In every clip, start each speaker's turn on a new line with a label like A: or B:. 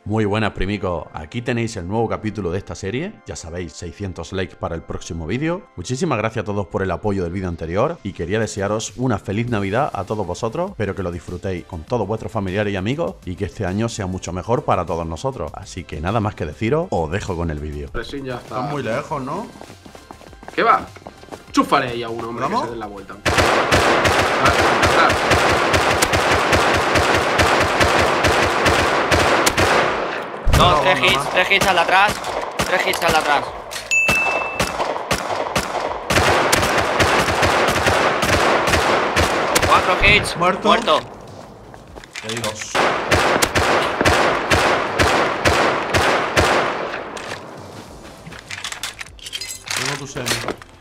A: Muy buenas primicos, aquí tenéis el nuevo capítulo de esta serie, ya sabéis, 600 likes para el próximo vídeo. Muchísimas gracias a todos por el apoyo del vídeo anterior y quería desearos una feliz Navidad a todos vosotros, espero que lo disfrutéis con todos vuestros familiares y amigos y que este año sea mucho mejor para todos nosotros. Así que nada más que deciros, os dejo con el vídeo.
B: Pressing ya está.
A: Estás muy lejos, ¿no?
B: ¿Qué va? Chúfale ahí a uno, hombre, que se den la vuelta.
C: Dos, tres hits al de atrás. 3 hits al de atrás. Cuatro hits.
A: Muerto.
C: Muerto.
A: Te digo. Tengo tu semi.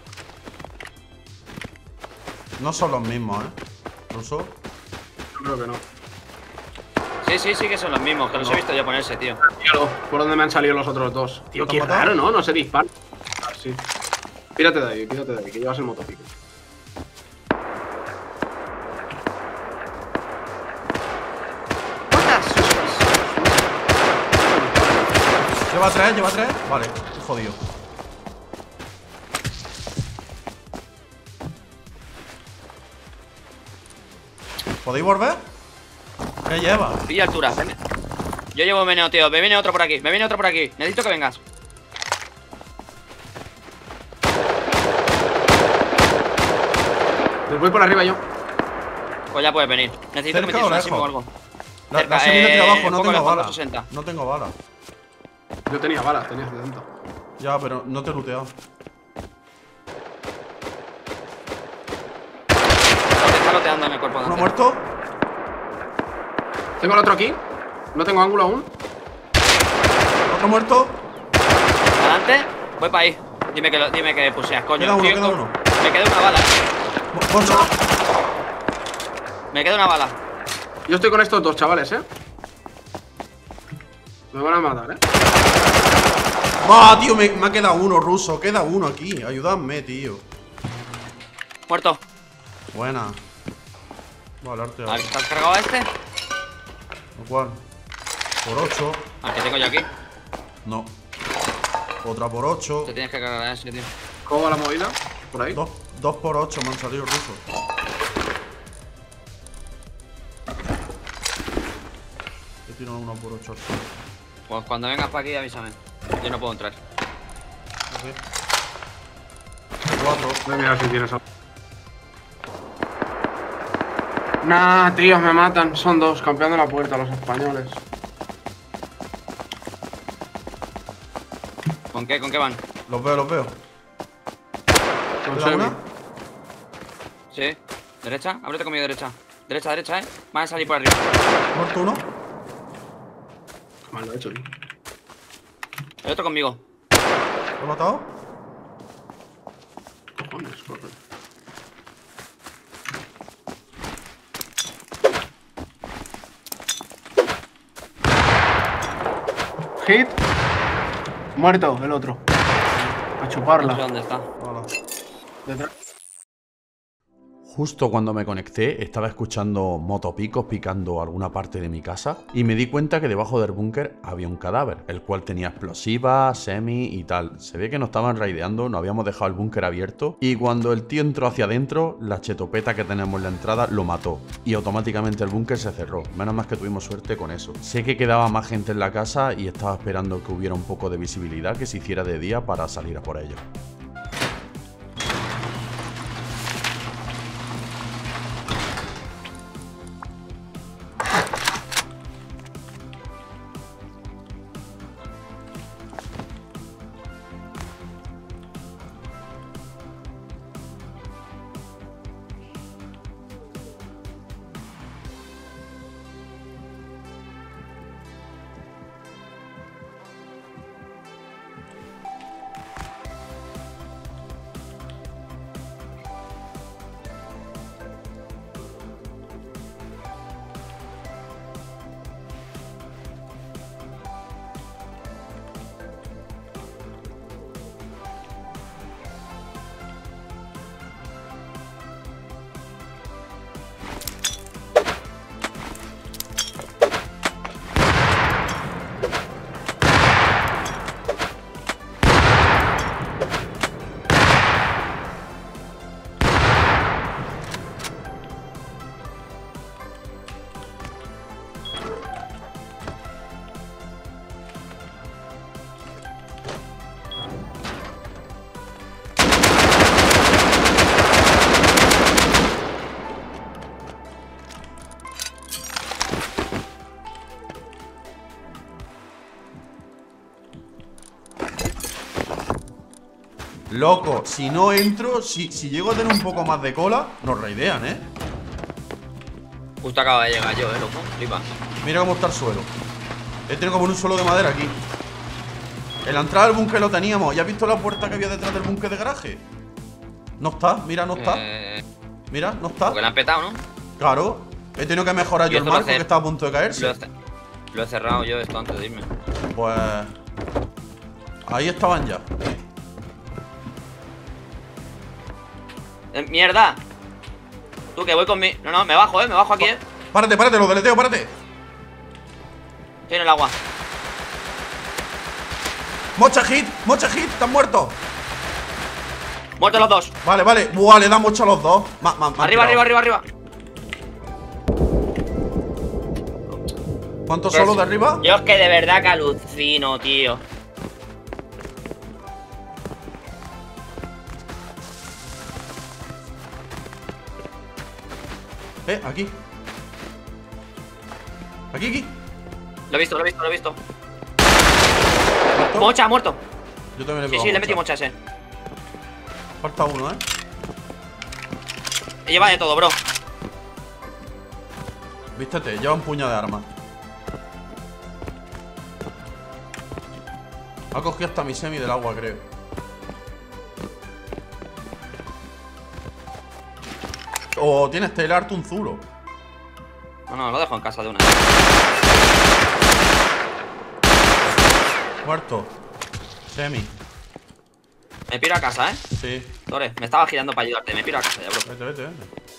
A: No son los mismos, ¿Ruso?
B: Yo creo que no.
C: Sí que son los mismos, que los he visto yo ponerse, tío.
B: Míralo, por dónde me han salido los otros dos. Tío, qué raro, ¿no? No se dispara. Ah, sí. Pírate de ahí, que llevas el motopico.
A: Lleva tres. Vale, estoy jodido. ¿Podéis volver? ¿Qué lleva?
C: Pilla altura. Yo llevo meneo, tío. Me viene otro por aquí. Necesito que vengas.
B: Les voy por arriba yo.
C: Pues ya puedes venir. Necesito que me tires un asimo o algo.
A: La semi de abajo, no tengo balas.
C: 60.
A: No tengo balas.
B: Yo tenía balas, tenía 70.
A: Ya, pero no te he looteado.
C: Te está loteando en el cuerpo de
A: ¿Uno
C: antes.
A: muerto?
B: Tengo el otro aquí. No tengo ángulo aún.
A: ¿Otro muerto?
C: Adelante. Voy para ahí. Dime que puseas, coño.
A: Queda uno,
C: Tío,
A: queda uno.
C: Me queda una bala.
A: ¡Poncho!
C: Me queda una bala.
B: Yo estoy con estos dos chavales, Me van a matar,
A: ¡Ah, tío! Me ha quedado uno, ruso. Queda uno aquí. Ayúdame, tío.
C: Muerto.
A: Buena. Vale, arte.
C: ¿Estás cargado a este?
A: ¿Cuál? Por 8.
C: Al que tengo yo aquí.
A: No. Otra por 8.
C: Te tienes que cargar a ese, tío.
B: ¿Cómo va la movida? Por ahí.
A: Dos por 8 me han salido rusos. Yo tiro uno por 8.
C: Pues cuando vengas para aquí avísame. Yo no puedo entrar.
A: Ok. 4.
B: Voy a mirar si tienes algo. Nah, tío, me matan. Son dos, campeando la puerta los españoles.
C: ¿Con qué van?
A: Los veo.
B: Con
A: ¿Queda
B: semi.
A: una?
C: Sí. Derecha, ábrete conmigo derecha. Derecha, Van a salir por arriba.
A: ¿Muerto uno?
B: Mal lo he hecho, tío.
C: El otro conmigo.
A: ¿Lo he matado?
B: Cojones, corre. Hit. Muerto, el otro. A
C: No sé
B: chuparla.
C: dónde está.
A: Hola.
B: Detrás.
A: Justo cuando me conecté estaba escuchando motopicos picando alguna parte de mi casa y me di cuenta que debajo del búnker había un cadáver, el cual tenía explosivas, semi y tal. Se ve que nos estaban raideando, no habíamos dejado el búnker abierto y cuando el tío entró hacia adentro, la chetopeta que tenemos en la entrada lo mató y automáticamente el búnker se cerró. Menos mal que tuvimos suerte con eso. Sé que quedaba más gente en la casa y estaba esperando que hubiera un poco de visibilidad, que se hiciera de día para salir a por ellos. Loco, si no entro, si llego a tener un poco más de cola, nos raidean, ¿eh?
C: Justo acaba de llegar yo, loco. Flipa.
A: Mira cómo está el suelo. He tenido como un suelo de madera aquí. En la entrada del búnker lo teníamos. ¿Ya has visto la puerta que había detrás del búnker de garaje? No está, mira, no está. Mira, no está.
C: Porque la han petado, ¿no?
A: Claro. He tenido que mejorar yo el marco que estaba a punto de caerse.
C: Lo he cerrado yo esto antes de irme.
A: Pues... ahí estaban ya.
C: ¡Mierda! Tú, que voy con mi... No, me bajo, me bajo aquí,
A: Párate, lo deleteo, párate.
C: Estoy en el agua.
A: Mocha hit, están muertos.
C: Muertos los dos.
A: Vale. Buah, le da mocha a los dos.
C: Arriba.
A: ¿Cuántos solo de arriba?
C: Yo es que de verdad que alucino, tío.
A: Aquí. Aquí.
C: Lo he visto.
A: ¿Muerto?
C: Mocha, muerto.
A: Yo también le he
C: Sí,
A: pegado
C: le he metido mocha a ese.
A: Falta uno,
C: Lleva de todo, bro.
A: Vístete, lleva un puñado de armas. Ha cogido hasta mi semi del agua, creo. O tienes Telar un Zulo.
C: No, lo dejo en casa de una.
A: Muerto. Semi.
C: Me piro a casa,
A: Sí.
C: Tore, me estaba girando para ayudarte. Me piro a casa ya, bro.
A: Vete.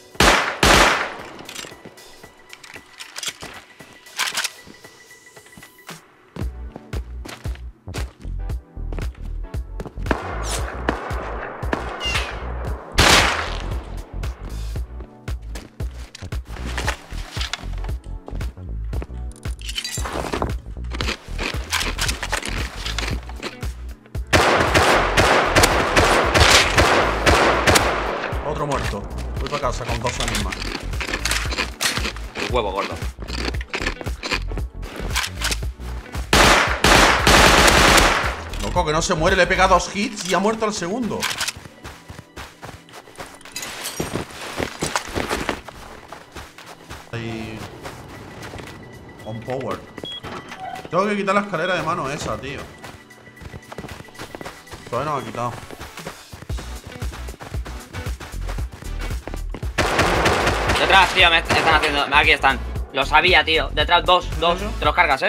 A: Otro muerto. Voy para casa con 2 semis más.
C: El huevo gordo.
A: Loco, que no se muere. Le he pegado 2 hits y ha muerto al segundo. Ahí. On power. Tengo que quitar la escalera de mano esa, tío. Todavía no me ha quitado.
C: Detrás, tío, me están haciendo. Aquí están. Lo sabía, tío. Detrás, dos. Te los cargas,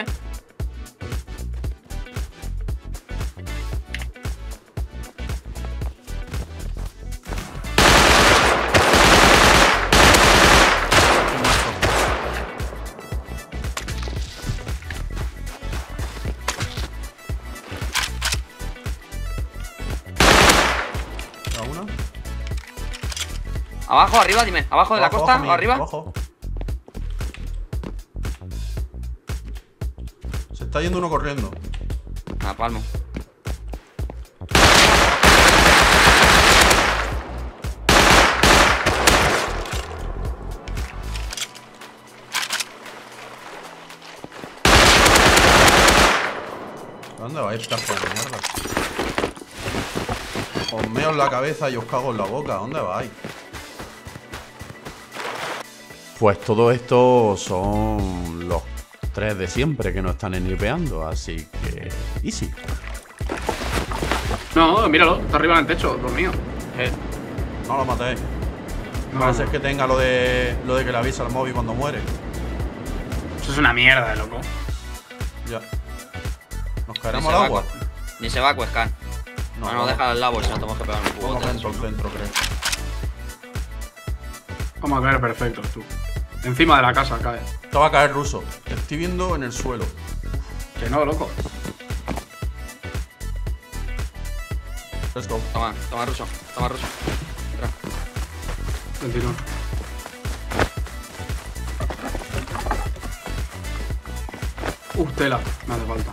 A: ¿Una?
C: Abajo, arriba, dime. ¿Abajo de la costa o arriba?
A: Abajo. Se está yendo uno corriendo.
C: Ah, palmo.
A: ¿Dónde vais, pedazo de mierda? Os meo en la cabeza y os cago en la boca. ¿Dónde vais? Pues todo esto son los 3 de siempre que no están enripeando, así que... easy.
B: No, míralo, está arriba en el techo, dormido.
A: No lo matéis.
B: No,
A: Parece que tenga lo de que le avisa al móvil cuando muere.
B: Eso es una mierda, loco.
A: Ya. ¿Nos caeremos al agua?
C: Ni se va a cuescar.
A: No,
C: No, deja al lado, si no tenemos que pegar un cubo.
A: Vamos dentro al centro, creo.
B: Vamos a caer perfectos, tú. Encima de la casa cae.
A: Te va a caer ruso. Te estoy viendo en el suelo.
B: Que no, loco.
A: Let's go.
C: Toma, ruso. Entra.
B: 29. Tela, me hace falta.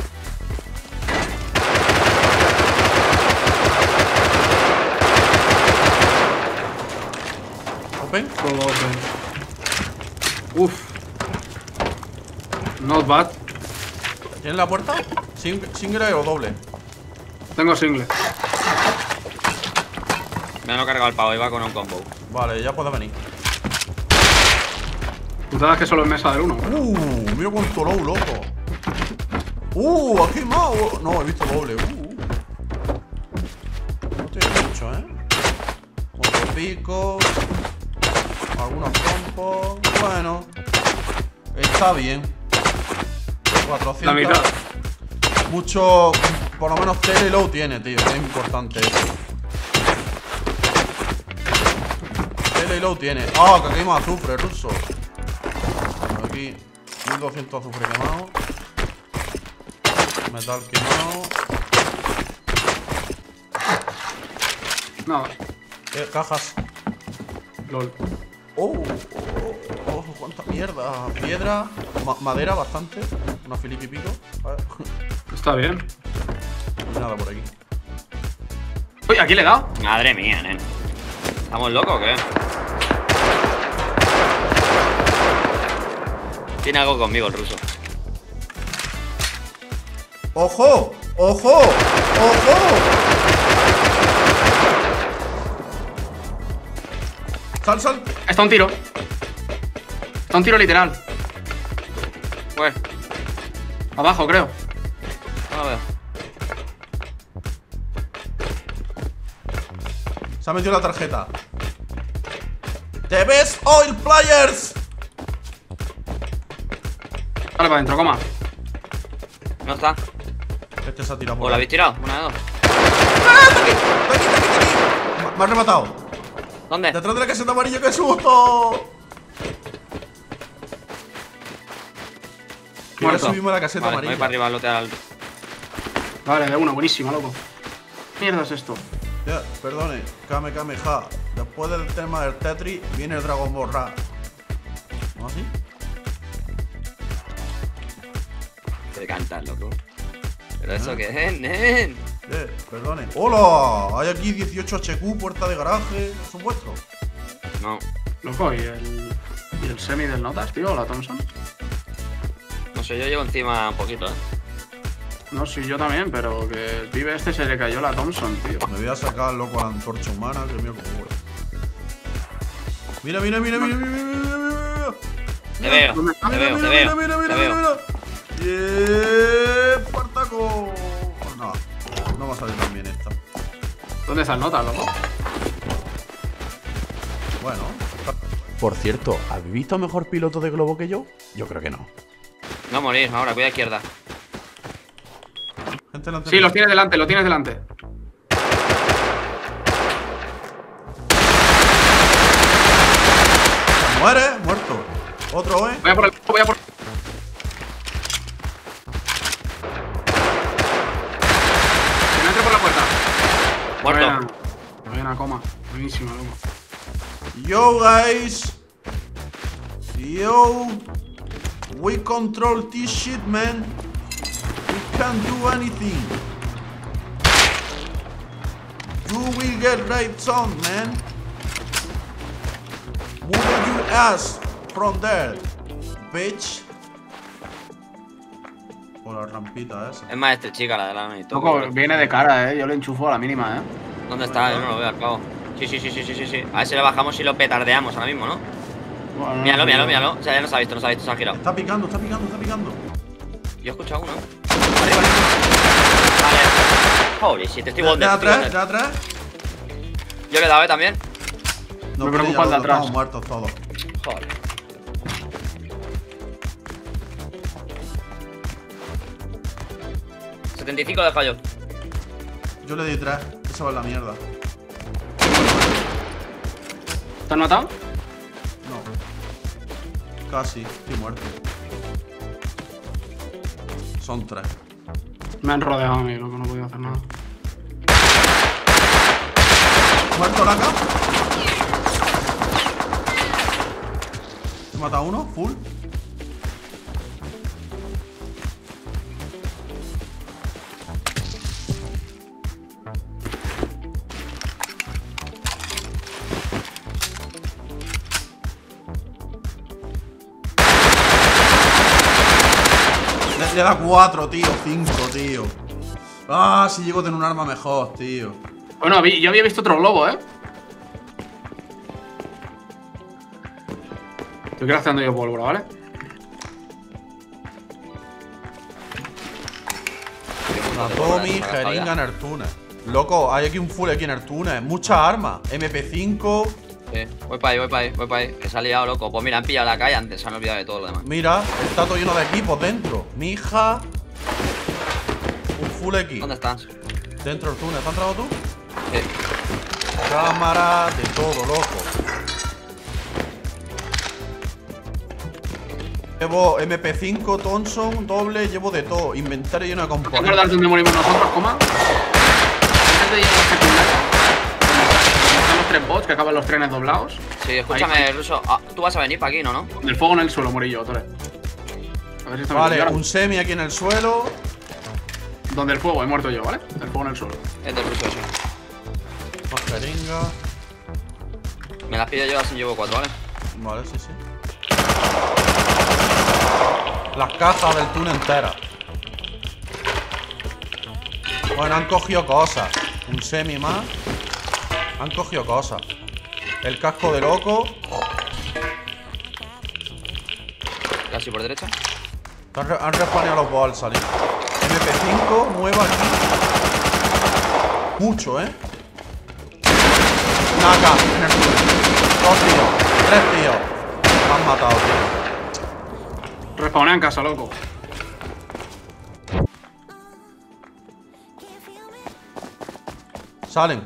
A: Open.
B: Todo open. Not bad.
A: ¿Tienes la puerta? ¿Single o doble?
B: Tengo single.
C: Me han cargado el pavo, iba con un combo.
A: Vale, ya puedo venir.
B: Putadas que solo en mesa del 1.
A: Mira cuánto low, loco. Aquí más. No, he visto doble. No tiene mucho, Otro pico. Algunos trompos. Bueno. Está bien. 400.
B: La mitad.
A: Mucho. Por lo menos tele low tiene, tío. Que es importante eso. Tele low tiene. Ah, que aquí hay más azufre, ruso. Aquí 1200 azufre quemado. Metal quemado.
B: Nada.
A: Cajas.
B: LOL.
A: Cuánta mierda. Piedra. Madera bastante. Una filipi y pico. Vale.
B: Está bien.
A: Y nada por aquí.
B: Uy, aquí le he dado.
C: Madre mía, nen. ¿Estamos locos o qué? Tiene algo conmigo el ruso.
A: ¡Ojo! ¡Ojo! ¡Ojo! Sal.
B: Está un tiro. Está un tiro literal.
C: Pues,
B: Abajo, creo.
C: no lo veo.
A: Se ha metido la tarjeta. ¡The best oil players!
B: Vale, para adentro, coma.
C: No está.
A: Este se ha tirado
C: ¿O
A: por
C: la
A: ahí.
C: habéis tirado? Una de dos.
A: Me ha rematado.
C: ¿Dónde?
A: Detrás de la caseta amarilla, ¡qué susto! Quiero
B: Muerto.
A: subirme a la caseta
C: Vale, me voy para
A: amarilla.
C: arriba a lootear al...
B: Vale, de una, buenísima, loco. ¿Qué mierda es esto?
A: Ya, perdone, Kamehameha. Después del tema del Tetris, viene el Dragon Ball Ra. ¿No así?
C: Te cantas, loco. ¿Pero eso qué es, nen?
A: Perdone. ¡Hola! Hay aquí 18 HQ, puerta de garaje. ¿Son vuestros?
C: No,
B: Loco, ¿y el semi del Notas, tío? ¿La Thompson?
C: no sé, yo llevo encima un poquito,
B: No, sí, yo también, pero que el pibe este se le cayó la Thompson, tío.
A: Me voy a sacar, loco, la antorcha humana, que mira cómo huele. Mira.
C: Te veo, te veo, te veo, te veo.
A: ¡Espartaco! No va a salir tan bien esta.
B: ¿Dónde está el Notas, loco?
A: Bueno. Por cierto, ¿habéis visto mejor piloto de globo que yo? Yo creo que no.
C: No morir, ahora, cuida izquierda.
A: Gente delante
B: Sí,
A: mío.
B: lo tienes delante.
A: ¡Muere! Muerto. Otro,
B: Voy a por el... Que no entre por la puerta.
C: Muerto.
B: Buena, coma. Buenísima, loco.
A: Yo, guys. Yo. We control this shit, man. We can't do anything. You will get right on, man. Move your ass from there, bitch. Por la rampita esa.
C: Es más este chica, la de la mano.
B: Loco, viene de cara, Yo le enchufo a la mínima,
C: ¿Dónde está? Yo no lo veo al cabo. Sí. A ver si lo bajamos y lo petardeamos ahora mismo, ¿no?
B: Bueno,
C: Míralo. O sea, ya nos ha visto, se ha girado.
A: Está picando.
C: Yo he escuchado uno. Arriba. Vale. Holy shit, estoy
A: De
C: wonder.
A: atrás.
C: Yo le he dado, también.
A: No,
B: Me
A: pero
B: preocupa el de
A: ya
B: atrás.
A: estamos muertos todos.
C: Joder. $75 deja yo.
A: Yo le di 3. Esa va a la mierda.
B: ¿Te has matado?
A: No. Casi. Estoy muerto. Son 3.
B: Me han rodeado a mí, loco, no he podido hacer nada.
A: ¿Muerto la acá? He matado a uno. Full. Le da 4, tío. 5, tío. Ah, si llego a tener un arma mejor, tío.
B: Bueno, yo había visto otro globo, Estoy crafteando yo pólvora, ¿vale?
A: Una Tommy, jeringa, Nertunes. Loco, hay aquí un full aquí en Nertunes. Muchas armas. MP5.
C: Sí, voy para ahí, voy para ahí. Que se ha liado, loco. Pues mira, han pillado la calle antes, se han olvidado de todo lo demás.
A: Mira, está todo lleno de equipos dentro. Mi hija. Un full aquí.
C: ¿Dónde estás?
A: Dentro del túnel. ¿Estás entrado tú?
C: Sí.
A: Cámara, de todo, loco. Llevo MP5, Thompson, doble, llevo de todo. Inventario lleno de
B: ¿Te
A: componentes.
B: acuerdas dónde morimos nosotros, coma? Antes de ir a la secundaria, donde están los 3 bots que acaban los trenes doblados.
C: Sí, escúchame, Ruso. Ah, tú vas a venir para aquí, ¿no?
B: Del fuego en el suelo morí yo, Tore. A ver si está
A: Vale,
B: metido.
A: un semi aquí en el suelo.
B: Donde el fuego, he muerto yo, ¿vale? El fuego en el suelo.
C: Es del Ruso, sí.
A: Más jeringa.
C: Me las pido yo, así llevo 4, ¿vale?
A: Vale, sí, sí. Las cajas del túnel enteras. Bueno, han cogido cosas. Un semi más. Han cogido cosas. El casco de loco.
C: Casi por derecha.
A: Han respawnado los bots al salir. MP5, nueva aquí. Mucho, ¿eh? Una AK en el túnel. 2 tíos. 3 tíos. Me han matado, tío.
B: Respawné en casa, loco.
A: Salen.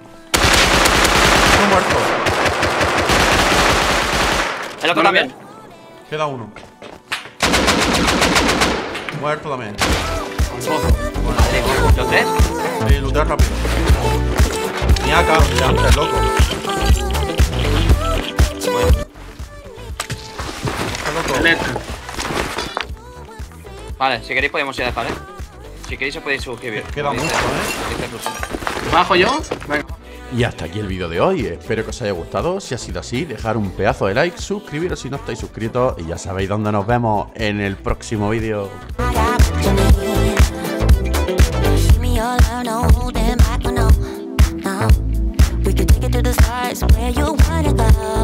A: Uno muerto.
C: El otro también.
A: Queda uno. Muerto también.
C: ¿Los 3?
A: Lootear rápido. Ni AK, ya antes, loco. Loco.
B: Electro.
C: Vale, si queréis podemos ir a dejar, ¿eh? Si queréis os podéis suscribir.
A: Queda
C: como
A: mucho,
C: dice Ruso.
B: ¿Bajo yo? Venga.
A: Y hasta aquí el vídeo de hoy, espero que os haya gustado. Si ha sido así, dejar un pedazo de like, suscribiros si no estáis suscritos y ya sabéis dónde nos vemos en el próximo vídeo.
D: Give me your love, no holding back, no. We could take it to the stars where you wanna go.